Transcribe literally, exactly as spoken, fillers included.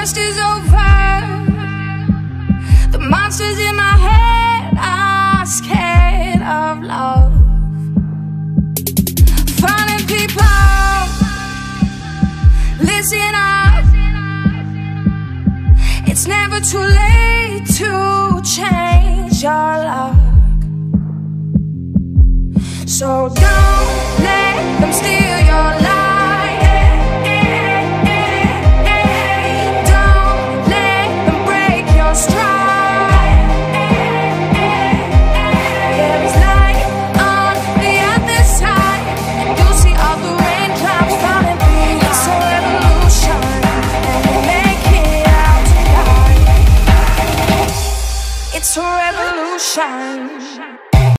worst is over. The monsters in my head are scared of love. Funny people, listen up. It's never too late to change your luck. So don't let them steal your life. Don't let them break your stride. There is light on the other side, and you'll see all the raindrops falling through. It's a revolution, and we'll make it out tonight. It's a revolution.